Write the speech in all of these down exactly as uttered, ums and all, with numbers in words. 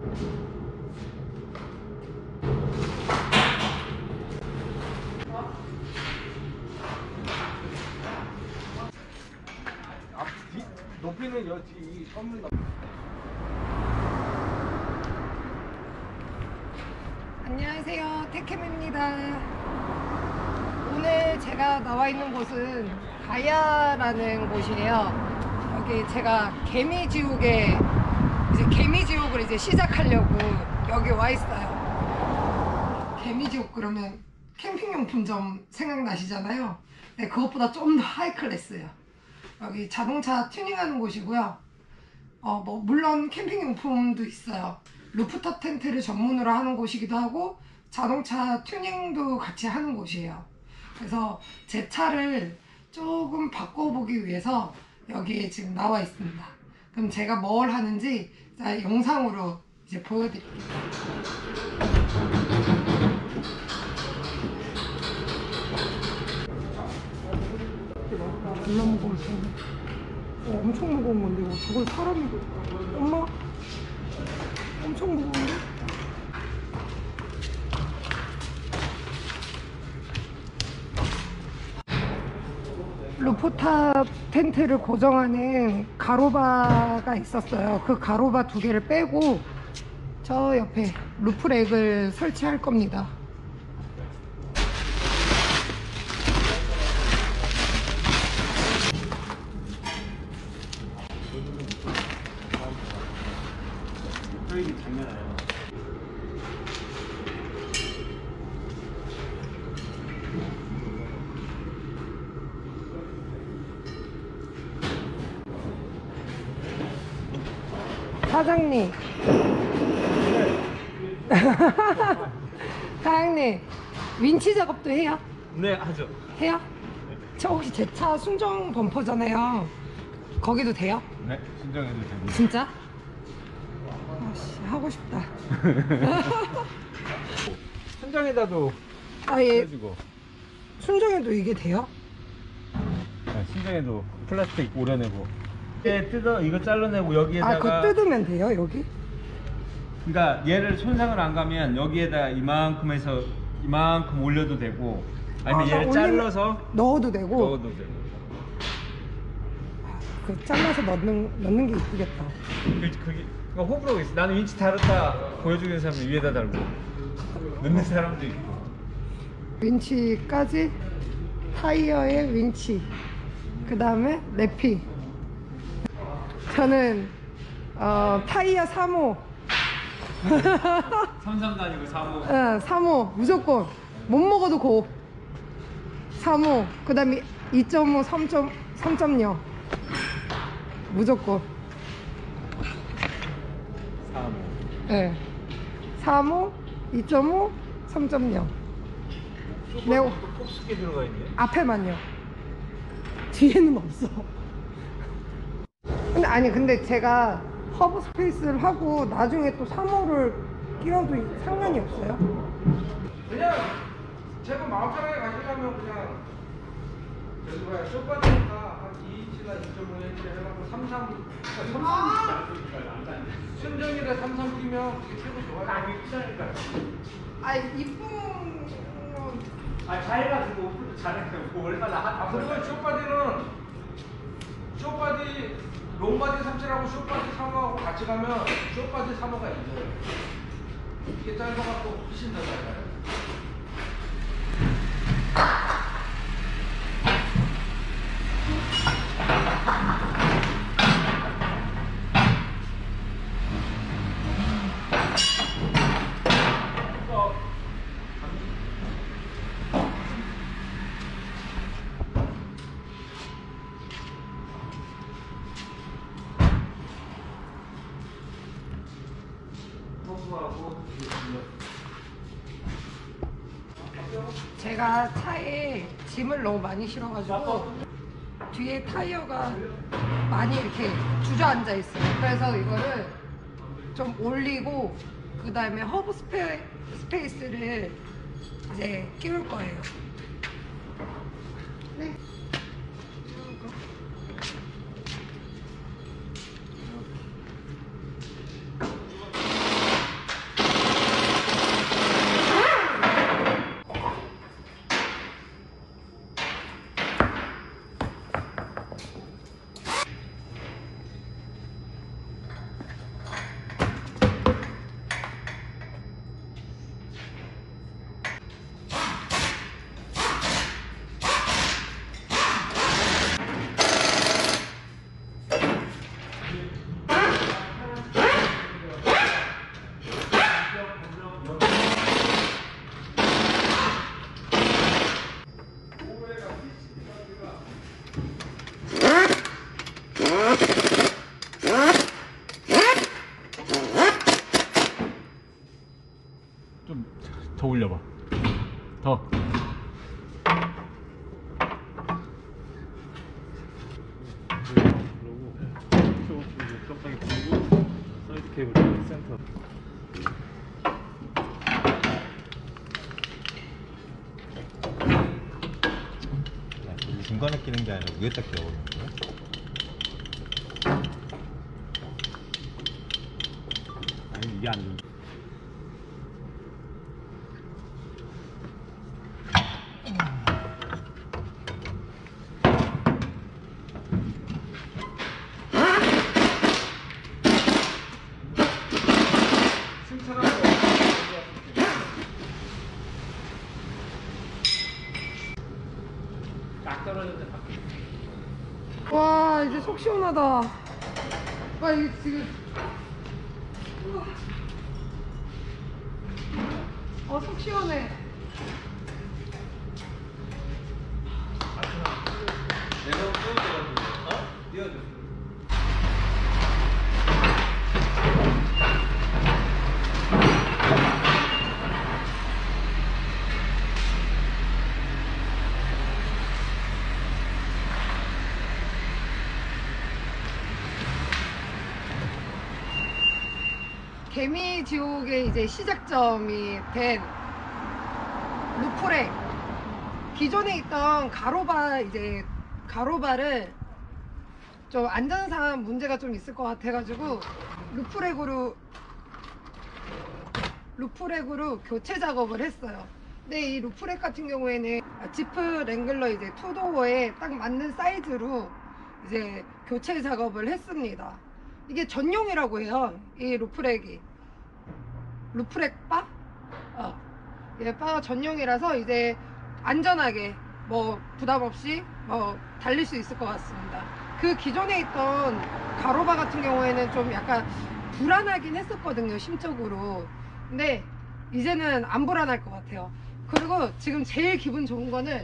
앞, 뒤, 높이는 여, 뒤, 이 꺾는 높이. 안녕하세요, 택캠입니다. 오늘 제가 나와 있는 곳은 가야라는 곳이에요. 여기 제가 개미지옥에 이제 개미지옥을 이제 시작하려고 여기 와 있어요. 개미지옥 그러면 캠핑용품점 생각나시잖아요. 네, 그것보다 좀 더 하이클래스예요. 여기 자동차 튜닝하는 곳이고요. 어, 뭐 물론 캠핑용품도 있어요. 루프탑 텐트를 전문으로 하는 곳이기도 하고 자동차 튜닝도 같이 하는 곳이에요. 그래서 제 차를 조금 바꿔보기 위해서 여기에 지금 나와 있습니다. 그럼 제가 뭘 하는지 자, 영상으로 이제 보여드릴게요. 졸라 무거워. 어, 엄청 무거운 건데 이거 저걸 사람이 엄마 엄청 무거운데? 루프탑 텐트를 고정하는 가로바가 있었어요. 그 가로바 두 개를 빼고 저 옆에 루프렉을 설치할 겁니다. 저희 장면이에요. 사장님. 사장님, 윈치 작업도 해요? 네, 하죠. 해요? 저 혹시 제 차 순정 범퍼잖아요. 거기도 돼요? 네, 신청해도 됩니다. 진짜? 아씨, 하고 싶다. 순정에다도 아, 예. 해주고. 순정에도 이게 돼요? 네, 신정에도 플라스틱 오려내고. 이게 뜯어 이거 잘라내고 여기에다가. 아, 그거 뜯으면 돼요, 여기? 그러니까 얘를 손상을 안 가면 여기에다 이만큼 해서 이만큼 올려도 되고, 아니면 아, 얘를 올리면- 잘라서 넣어도 되고. 넣어도 되고. 그 잘라서 넣는 넣는 게 이쁘겠다. 그, 그게 그러니까 호불호가 있어. 나는 윈치 다르다 보여주는 사람은 위에다 달고 넣는 사람도 있고. 윈치까지 타이어에 윈치, 그 다음에 랩핑. 저는 어, 타이어 삼 호. 삼삼도 아니고 삼 호. 어, 삼 호 무조건 못 먹어도 고. 삼 호, 그 다음에 이 점 오, 삼 점 영 무조건. 삼 호. 네. 삼 호, 이 점 오, 삼 점 영. 네, 또 폭스게 들어가 있네. 앞에만요. 뒤에는 없어. 근데 아니 근데 제가 허브 스페이스를 하고 나중에 또 삼 호를 끼워도 상관이 없어요? 그냥 제가 마음 편하게 가시려면 그냥 저기 뭐야 쇼파니까 한 이 인치나 이 점 오 인치 해갖고 삼삼 순정이라 삼삼 끼면 그게 최고 좋아요. 딱 입자니까. 아 이쁜 아 잘해가지고 오픈도 잘했고 얼마나 한. 그리고 쇼바디는 쇼바디 롱바디 삼칠하고 쇼바디 삼 호하고 같이 가면 쇼바디 삼 호가 있어요. 이게 짧아갖고 훨씬 더 짧아요. 제가 차에 짐을 너무 많이 실어가지고 뒤에 타이어가 많이 이렇게 주저앉아 있어요. 그래서 이거를 좀 올리고 그 다음에 허브 스페, 스페이스를 이제 끼울 거예요. 네. 좀 더 올려봐. 더. 그러고 쪽 쪽방에 풀고 사이드 케이블 센터. 중간에 끼는 게 아니라 위에다 끼워버리는 거야? 아니 이게 안 돼. 딱 떨어졌다. 와 이제 속 시원하다. 와 이게 지금 우와. 어, 속 시원해. 내가 띄워줘가지고 어? 띄워줘. 개미 지옥의 이제 시작점이 된 루프렉. 기존에 있던 가로바 이제 가로바를 좀 안전상 문제가 좀 있을 것 같아가지고 루프렉으로 루프렉으로 교체 작업을 했어요. 근데 이 루프렉 같은 경우에는 지프 랭글러 이제 투도어에 딱 맞는 사이즈로 이제 교체 작업을 했습니다. 이게 전용이라고 해요. 이 루프렉이 루프렉 바? 어. 예, 바 전용이라서 이제 안전하게 뭐 부담 없이 뭐 달릴 수 있을 것 같습니다. 그 기존에 있던 가로바 같은 경우에는 좀 약간 불안하긴 했었거든요, 심적으로. 근데 이제는 안 불안할 것 같아요. 그리고 지금 제일 기분 좋은 거는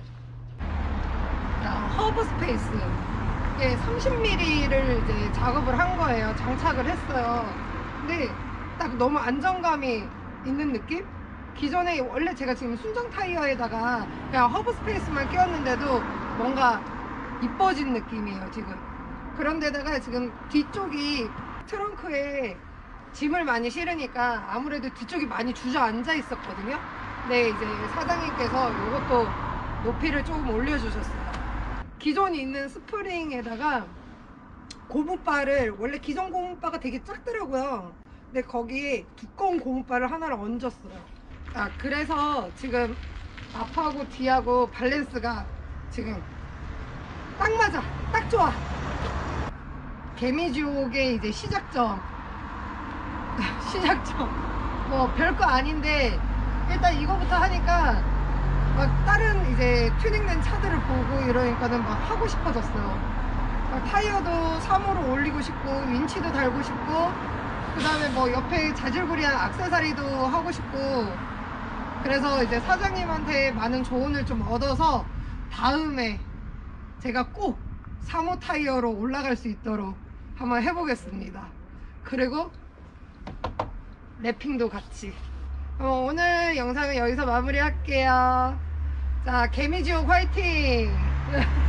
허브 스페이스 이게 삼십 밀리미터를 이제 작업을 한 거예요. 장착을 했어요. 근데 딱 너무 안정감이 있는 느낌? 기존에 원래 제가 지금 순정 타이어에다가 그냥 허브 스페이스만 끼웠는데도 뭔가 이뻐진 느낌이에요 지금. 그런데다가 지금 뒤쪽이 트렁크에 짐을 많이 실으니까 아무래도 뒤쪽이 많이 주저앉아 있었거든요. 근데 이제 사장님께서 이것도 높이를 조금 올려주셨어요. 기존에 있는 스프링에다가 고무바를, 원래 기존 고무바가 되게 작더라고요. 근데 거기에 두꺼운 고무바를 하나를 얹었어요. 아, 그래서 지금 앞하고 뒤하고 밸런스가 지금 딱 맞아, 딱 좋아. 개미지옥의 이제 시작점 시작점 뭐 별거 아닌데 일단 이거부터 하니까 막 다른 이제 튜닝된 차들을 보고 이러니까는 막 하고 싶어졌어요. 막 타이어도 삼 호로 올리고 싶고 윈치도 달고 싶고 그 다음에 뭐 옆에 자질구리한 액세서리도 하고 싶고. 그래서 이제 사장님한테 많은 조언을 좀 얻어서 다음에 제가 꼭 삼 호 타이어로 올라갈 수 있도록 한번 해보겠습니다. 그리고 랩핑도 같이. 어, 오늘 영상은 여기서 마무리할게요. 자, 개미지옥 화이팅!